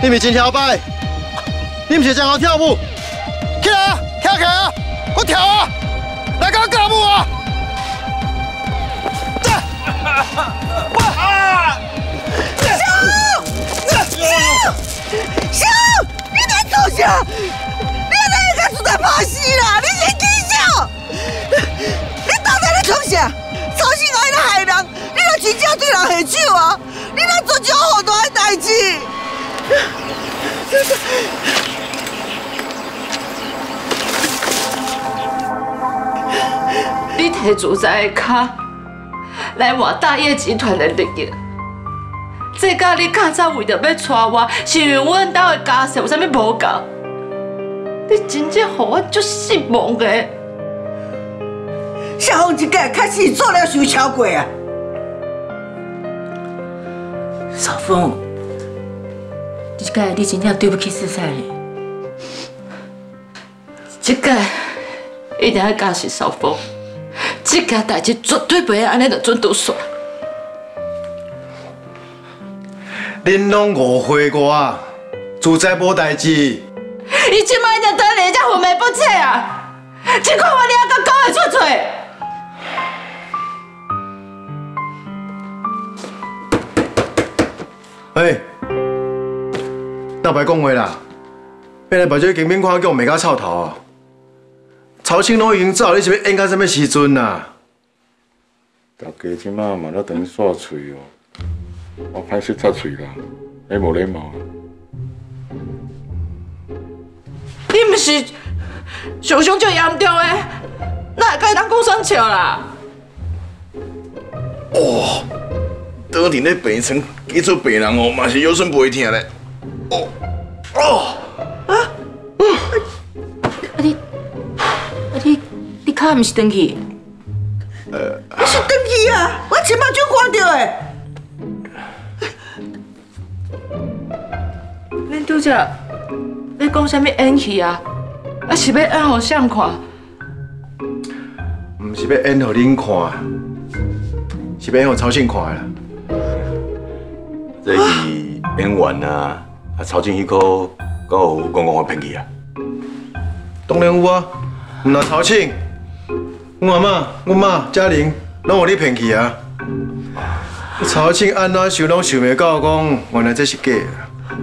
你咪真跳摆，你唔是正好跳舞？起来啊，跳起来啊，我跳啊，来跟我跳舞啊！ 小，你在做啥？你在个做在拍戏啦！你先记小，你到底在做啥？操心爱来害人，你若真正对人下手啊！你若做这好大的代志。 你摕自在的脚来换大业集团的利益，这甲你较早为着要娶我，是因为阮兜的家世有啥物无共？你真正让我足失望的。 小凤一届开始做了受超过啊！ 少峰，这届你真正对不起四菜哩。这届一定要感谢少峰，这件代志绝对不会安尼就准拄煞。 恁拢误会我，自在无代志。 伊即摆一定对你遮昏迷不醒啊！这款话你还敢讲会出嘴？ 哎，那白讲话啦，要来把这金品看叫袂甲臭头啊！曹青拢已经走，你是要演到什么时阵啊？ 大家即马嘛咧等刷嘴哦，我歹势插嘴啦，你无礼貌。 你毋是受伤足严重的，哪会甲人讲双笑啦？ 哦，倒伫咧病床寄出病人哦，嘛是腰酸背痛咧。哦哦啊！你脚毋是断去？ 你是断去啊！我前目睭看到的。 恁拄则要讲啥物演戏啊？啊是要演互谁看？ 毋是要演互恁看，是要演互曹庆看的啦。 这是演员啊，曹静迄个敢有讲我骗去啊？ 当然有啊，毋若曹庆，阮阿嬷、阮妈、嘉玲拢互你骗去啊。曹庆安怎想拢想袂到，讲原来这是假的。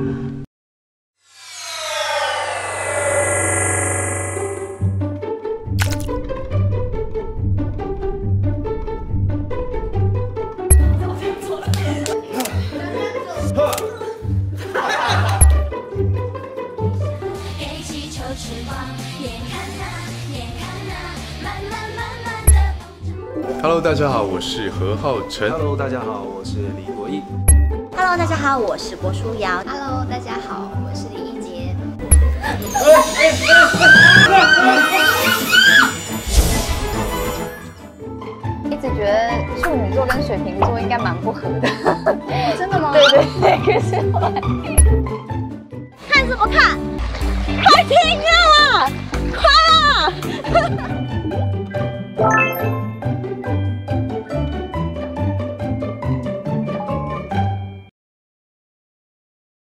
Hello， 大家好，我是何浩晨。 Hello， 大家好，我是李国毅。 Hello， 大家好，我是郭书瑶。 Hello， 大家好，我是李一杰。 一直觉得处女座跟水瓶座应该蛮不合的。 真的吗？ 对，可是后来。